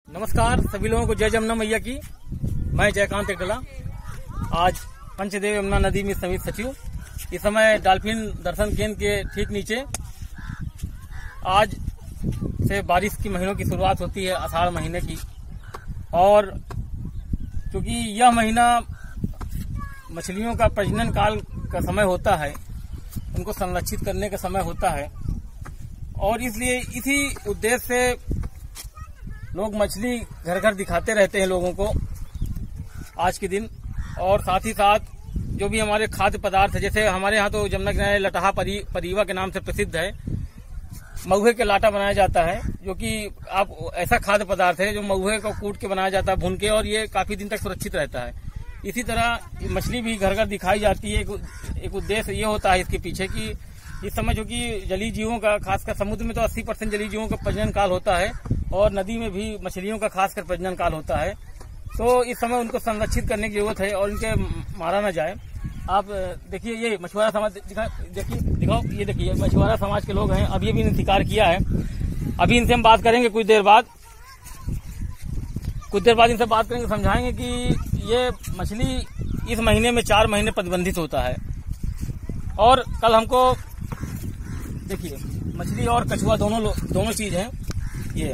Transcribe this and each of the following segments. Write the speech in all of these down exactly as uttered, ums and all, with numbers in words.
नमस्कार सभी लोगों को, जय जमुना मैया की। मैं जयकांत एकला, आज पंचदेव यमुना नदी में समिति सचिव। इस समय डॉल्फिन दर्शन केंद्र के ठीक नीचे आज से बारिश की महीनों की शुरुआत होती है, आषाढ़ महीने की। और क्योंकि यह महीना मछलियों का प्रजनन काल का समय होता है, उनको संरक्षित करने का समय होता है, और इसलिए इसी उद्देश्य से लोग मछली घर घर दिखाते रहते हैं लोगों को आज के दिन। और साथ ही साथ जो भी हमारे खाद्य पदार्थ है, जैसे हमारे यहाँ तो जमुना किनारे लटहा परी, परीवा के नाम से प्रसिद्ध है। महुए के लाटा बनाया जाता है, जो कि आप ऐसा खाद्य पदार्थ है जो महुए को कूट के बनाया जाता है, भून के, और ये काफी दिन तक सुरक्षित रहता है। इसी तरह मछली भी घर घर दिखाई जाती है। एक उद्देश्य ये होता है इसके पीछे कि इस समय जो कि जलीय जीवों का, खासकर समुद्र में तो अस्सी परसेंट जलीय जीवों का प्रजनन काल होता है, और नदी में भी मछलियों का खासकर प्रजनन काल होता है। तो इस समय उनको संरक्षित करने की जरूरत है और इनके मारा न जाए। आप देखिए, ये मछुआरा समाज, देखिए दिखाओ, ये देखिए मछुआरा समाज के लोग हैं। अभी भी इन्हें शिकार किया है। अभी इनसे हम बात करेंगे कुछ देर बाद कुछ देर बाद इनसे बात करेंगे, समझाएंगे कि ये मछली इस महीने में चार महीने प्रतिबंधित होता है। और कल हमको देखिए, मछली और कछुआ दोनों दोनों चीज है ये।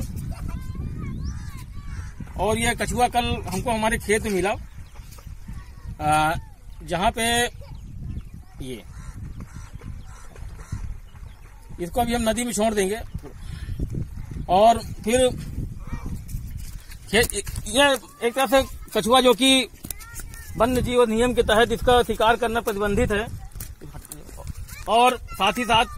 और ये कछुआ कल हमको हमारे खेत में मिला, जहां पे ये इसको अभी हम नदी में छोड़ देंगे। और फिर खेत, ये एक तरह से कछुआ जो कि वन्य जीव नियम के तहत इसका शिकार करना प्रतिबंधित है। और साथ ही साथ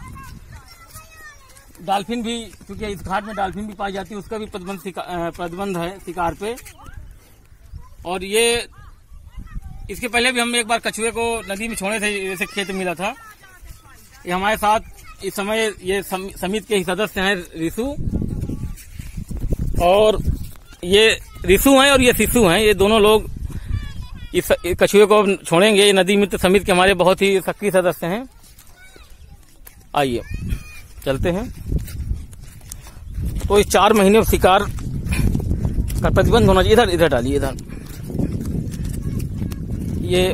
डॉल्फिन भी, क्योंकि इस घाट में डॉल्फिन भी पाई जाती है, उसका भी प्रतिबंध प्रतिबंध है शिकार पे। और ये इसके पहले भी हम एक बार कछुए को नदी में छोड़े थे, जैसे खेत मिला था। ये हमारे साथ इस समय ये समिति के ही सदस्य हैं रिसु, और ये रिसु हैं और ये शिशु हैं। ये दोनों लोग इस कछुए को छोड़ेंगे। ये नदी मित्र समिति के हमारे बहुत ही सक्रिय सदस्य हैं। आइए चलते हैं। तो इस चार महीने शिकार का प्रतिबंध होना चाहिए। इधर इधर डालिए, इधर ये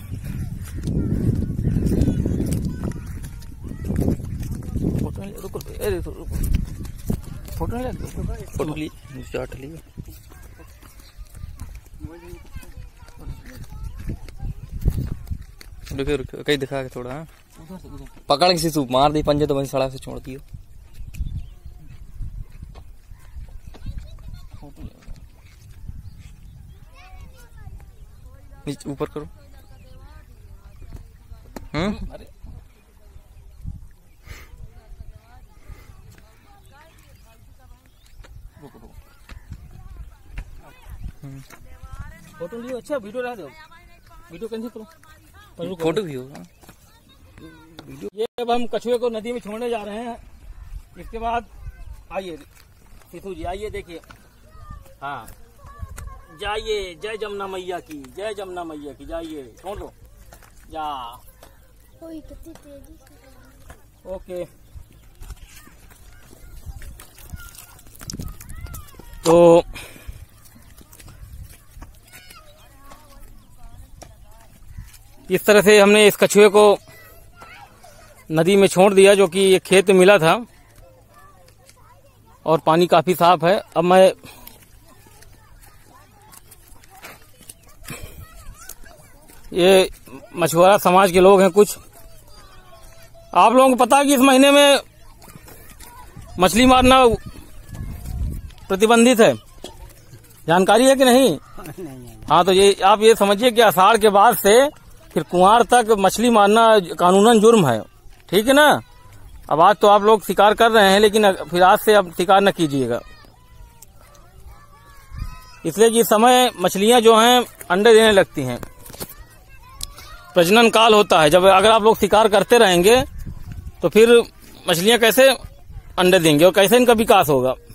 फोटो रुको, रुको फोटो नहीं लग फोटो ली चाट ली। रुके रुके कहीं दिखा के थोड़ा, हाँ पकड़ के शिशु मार दी पंजे तो वहीं सड़क से छोड़ दियो। नीचे ऊपर करो। हम्म अरे फोटो लियो। अच्छा वीडियो रह दो, वीडियो कैंसिल करो, फोटो भी होगा। ये अब हम कछुए को नदी में छोड़ने जा रहे हैं। इसके बाद आइए शिशु जी, आइए देखिए। हाँ जाइए, जय जमुना मैया की, जय जमुना मैया की, जाइए छोड़ दो जा। ओके, तो इस तरह से हमने इस कछुए को नदी में छोड़ दिया, जो कि ये खेत में मिला था, और पानी काफी साफ है। अब मैं ये मछुआरा समाज के लोग हैं कुछ। आप लोगों को पता है कि इस महीने में मछली मारना प्रतिबंधित है, जानकारी है कि नहीं? हाँ, तो ये आप ये समझिए कि आषाढ़ के बाद से फिर कुंवार तक मछली मारना कानूनन जुर्म है, ठीक है ना। अब आज तो आप लोग शिकार कर रहे हैं, लेकिन फिर आज से अब शिकार न कीजिएगा, इसलिए कि इस समय मछलियां जो हैं अंडे देने लगती हैं। प्रजनन काल होता है, जब अगर आप लोग शिकार करते रहेंगे तो फिर मछलियां कैसे अंडे देंगे और कैसे इनका विकास होगा।